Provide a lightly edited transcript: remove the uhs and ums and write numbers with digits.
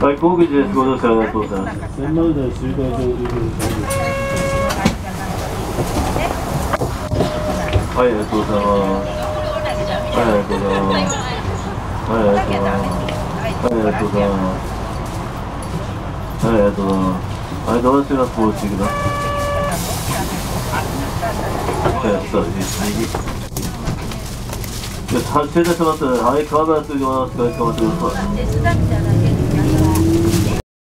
はい、神口です。ご乗車ありがとうございます。 千丸台集会場ということで大丈夫です。 はい、ありがとうございます。はい、ありがとうございます。はい、ありがとうございます。はい、ありがとうございます。はい、ありがとうございます。はい、どうします。ご注意ください。はい、そうです。右。駐車します。はい、カメラついてます。頑張ってください。